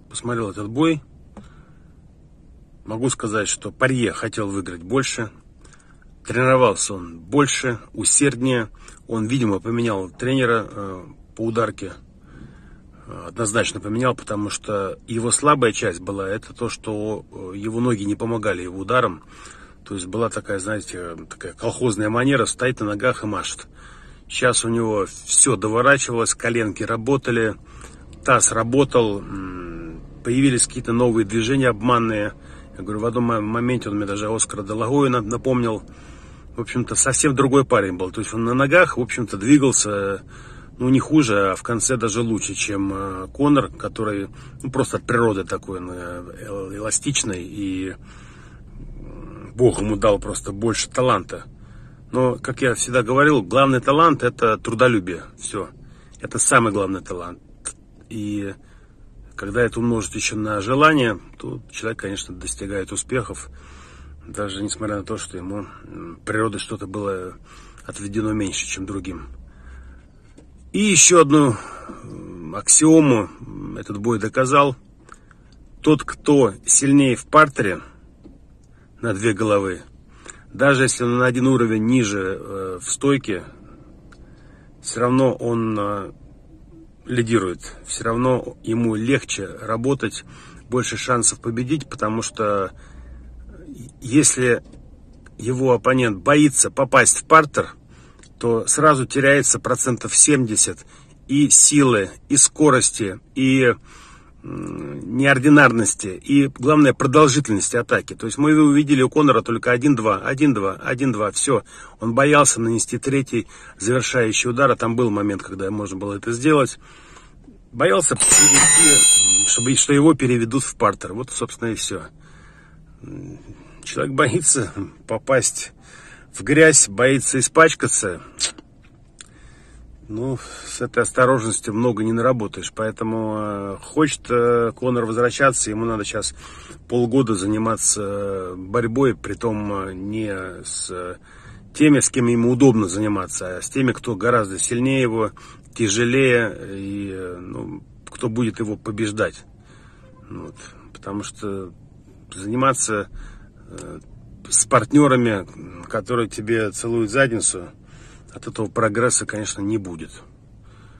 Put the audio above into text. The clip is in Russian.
посмотрел этот бой. Могу сказать, что Порье хотел выиграть больше. Тренировался он больше, усерднее. Он, видимо, поменял тренера по ударке. Однозначно поменял, потому что его слабая часть была это то, что его ноги не помогали его ударам. То есть была такая, знаете, такая колхозная манера, стоит на ногах и машет. Сейчас у него все доворачивалось, коленки работали, таз работал, появились какие-то новые движения обманные. Я говорю, в одном моменте он мне даже Оскара де ла Гойя напомнил. В общем-то, совсем другой парень был. То есть он на ногах, в общем-то, двигался, ну, не хуже, а в конце даже лучше, чем Конор, который, ну, просто от природы такой эластичный, и Бог ему дал просто больше таланта. Но, как я всегда говорил, главный талант – это трудолюбие. Все. Это самый главный талант. И когда это умножить еще на желание, то человек, конечно, достигает успехов. Даже несмотря на то, что ему природой что-то было отведено меньше, чем другим. И еще одну аксиому этот бой доказал. Тот, кто сильнее в партере на 2 головы, даже если он на 1 уровень ниже в стойке, все равно он лидирует. Все равно ему легче работать, больше шансов победить, потому что если его оппонент боится попасть в партер, то сразу теряется 70% и силы, и скорости, и неординарности, и, главное, продолжительности атаки. То есть мы увидели у Конора только 1-2, 1-2, 1-2, все. Он боялся нанести 3-й завершающий удар, а там был момент, когда можно было это сделать. Боялся, что его переведут в партер. Вот, собственно, и все. Человек боится попасть в грязь, боится испачкаться. Ну, с этой осторожностью много не наработаешь. Поэтому хочет Конор возвращаться, ему надо сейчас полгода заниматься борьбой, притом не с теми, с кем ему удобно заниматься, а с теми, кто гораздо сильнее его, тяжелее, и кто будет его побеждать. Вот. Потому что заниматься с партнерами, которые тебе целуют задницу, от этого прогресса, конечно, не будет.